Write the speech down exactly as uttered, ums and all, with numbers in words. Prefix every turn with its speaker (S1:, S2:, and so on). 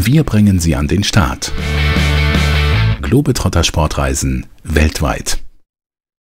S1: Wir bringen Sie an den Start. Globetrotter Sportreisen weltweit.